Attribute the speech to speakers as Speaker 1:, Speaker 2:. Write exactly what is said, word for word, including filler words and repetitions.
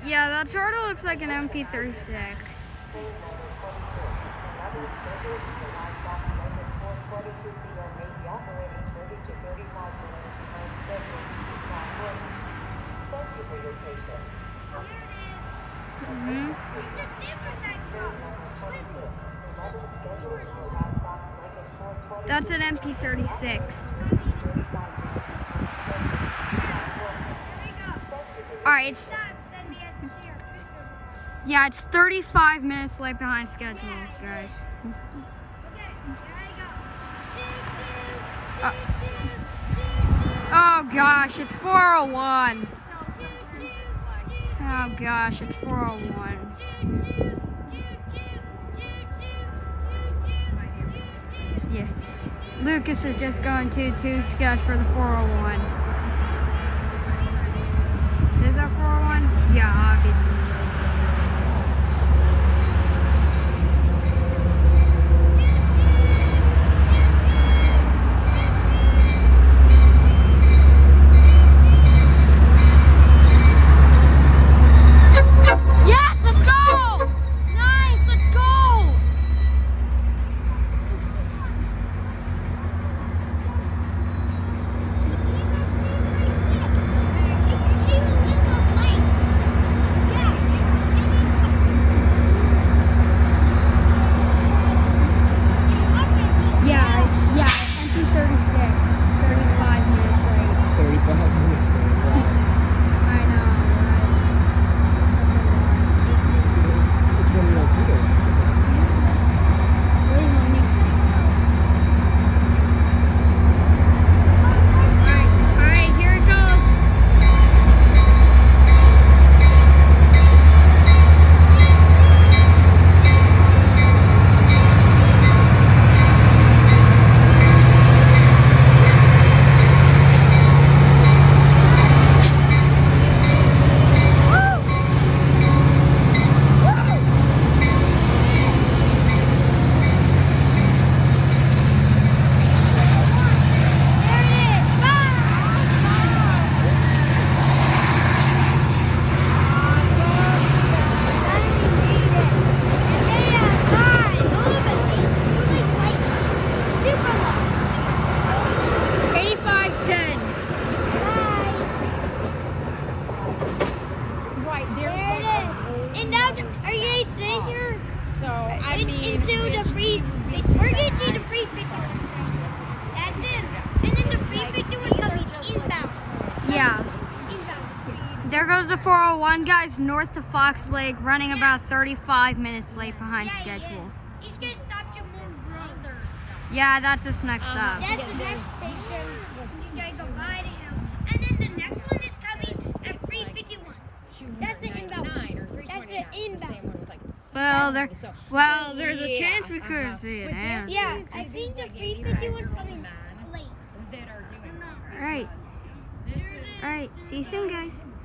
Speaker 1: Yeah, that sort of looks like an M P thirty-six. Mm-hmm. That's an M P thirty-six. Alright, it's, yeah, it's thirty-five minutes late behind schedule, guys. Uh, oh gosh, it's four oh one. Oh gosh, it's four oh one. Yeah. Lucas is just going to to go for the four oh one. Is that four oh one? Yeah, obviously.
Speaker 2: Are you guys staying here?
Speaker 3: So, I
Speaker 2: In,
Speaker 3: mean...
Speaker 2: into the free... We're going to see the free fifty. That's it. And then the free fifty was coming inbound.
Speaker 1: Yeah.
Speaker 2: Inbound.
Speaker 1: There goes the four oh one, guys, north to Fox Lake, running about thirty-five minutes late behind
Speaker 2: Yeah,
Speaker 1: schedule.
Speaker 2: He's going to stop to move brother.
Speaker 1: Yeah, that's his next
Speaker 3: Um,
Speaker 1: stop.
Speaker 2: That's the next station. You guys go by to him. And then the next one is coming at three fifty-one. That's the inbound. That's the inbound.
Speaker 1: Well, there,
Speaker 3: So,
Speaker 1: well, there's a
Speaker 3: yeah,
Speaker 1: chance we could
Speaker 3: uh-huh.
Speaker 1: see it.
Speaker 3: But
Speaker 1: And
Speaker 2: Yeah, I think the three fifty-one's coming late.
Speaker 3: that are doing
Speaker 1: all right, all right. See you soon, guys.